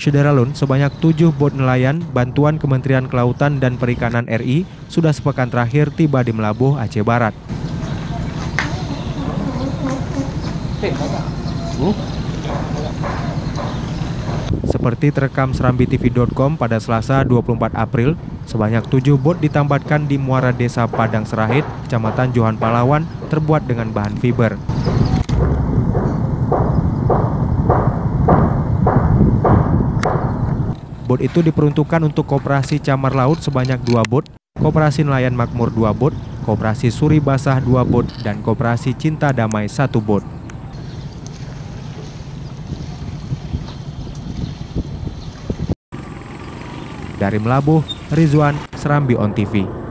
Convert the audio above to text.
Syederalun, sebanyak 7 bot nelayan bantuan Kementerian Kelautan dan Perikanan RI sudah sepekan terakhir tiba di Melabuh, Aceh Barat. Seperti terekam serambitv.com pada Selasa 24 April, sebanyak 7 bot ditambatkan di muara desa Padang Serahit, Kecamatan Johan Palawan, terbuat dengan bahan fiber. Bot itu diperuntukkan untuk Koperasi Camar Laut sebanyak 2 bot, Koperasi Nelayan Makmur 2 bot, Koperasi Suri Basah 2 bot, dan Koperasi Cinta Damai 1 bot. Dari Melabuh, Rizwan, Serambi On TV.